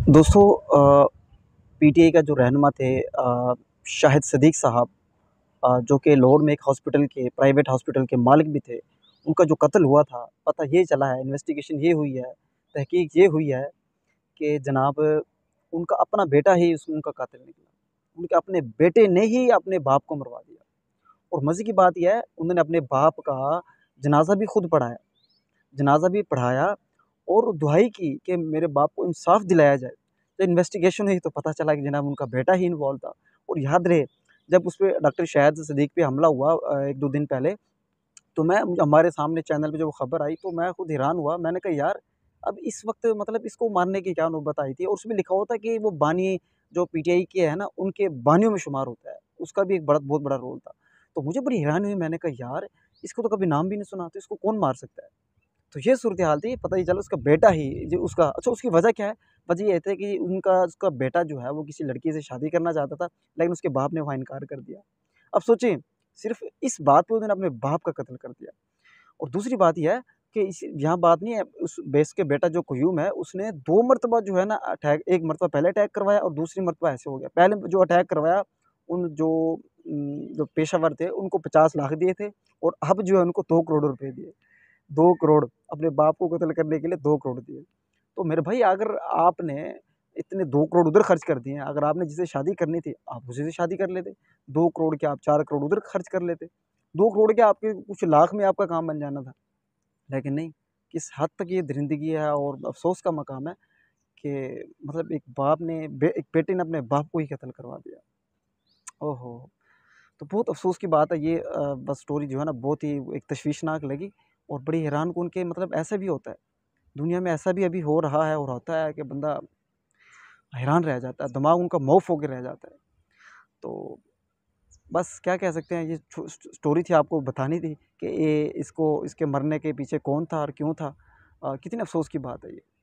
दोस्तों पीटीआई का जो रहनुमा थे शाहिद सदीक साहब, जो कि लाहौर में एक हॉस्पिटल के प्राइवेट हॉस्पिटल के मालिक भी थे, उनका जो कत्ल हुआ था, पता ये चला है, इन्वेस्टिगेशन ये हुई है, तहकीक ये हुई है कि जनाब उनका अपना बेटा ही उनका कातिल निकला। उनके अपने बेटे ने ही अपने बाप को मरवा दिया। और मज़े की बात यह है, उन्होंने अपने बाप का जनाजा भी खुद पढ़ाया, और दुआई की कि मेरे बाप को इंसाफ दिलाया जाए। तो इन्वेस्टिगेशन हुई तो पता चला कि जनाब उनका बेटा ही इन्वॉल्व था। और याद रहे, जब उस पे डॉक्टर शाहिद सदीक पे हमला हुआ 1-2 दिन पहले, तो हमारे सामने चैनल पे जब खबर आई तो मैं खुद हैरान हुआ। मैंने कहा यार, अब इस वक्त मतलब इसको मारने की क्या नौबत आई थी। और उसमें लिखा होता कि वो बानी जो पीटीआई के है ना, उनके बानियों में शुमार होता है, उसका भी एक बहुत बड़ा रोल था। तो मुझे बड़ी हैरानी हुई, मैंने कहा यार, इसको तो कभी नाम भी नहीं सुना, तो इसको कौन मार सकता है। तो ये सूरत हाल थी, पता ही चला उसका बेटा ही जो उसका अच्छा, उसकी वजह क्या है? वजह ये थी कि उसका बेटा जो है वो किसी लड़की से शादी करना चाहता था, लेकिन उसके बाप ने वहाँ इनकार कर दिया। अब सोचिए, सिर्फ इस बात पे उन्होंने अपने बाप का कत्ल कर दिया। और दूसरी बात ये है कि इस यहाँ बात नहीं है, उस बेस के बेटा जो क़य्यूम है, उसने 2 मरतबा जो है ना अटैक, 1 मरतबा पहले अटैक करवाया और दूसरी मरतबा ऐसे हो गया। पहले जो अटैक करवाया, जो पेशावर थे उनको 50 लाख दिए थे, और अब जो है उनको 2 करोड़ रुपए दिए। 2 करोड़ अपने बाप को कत्ल करने के लिए 2 करोड़ दिए। तो मेरे भाई, अगर आपने इतने 2 करोड़ उधर खर्च कर दिए हैं, अगर आपने जिसे शादी करनी थी, आप उसी से शादी कर लेते। 2 करोड़ के आप 4 करोड़ उधर खर्च कर लेते। 2 करोड़ के आपके कुछ लाख में आपका काम बन जाना था। लेकिन नहीं, किस हद तक ये दरिंदगी है और अफ़सोस का मकाम है कि मतलब एक बेटे ने अपने बाप को ही कत्ल करवा दिया। ओहो! तो बहुत अफ़सोस की बात है ये। बस स्टोरी जो है ना, बहुत ही एक तशवीशनाक लगी और बड़ी हैरानकुन के मतलब ऐसा भी होता है। दुनिया में ऐसा भी अभी हो रहा है और होता है कि बंदा हैरान रह जाता है, दिमाग उनका मौफ होके रह जाता है। तो बस क्या कह सकते हैं, ये स्टोरी थी, आपको बतानी थी कि इसके मरने के पीछे कौन था और क्यों था। कितने अफ़सोस की बात है ये।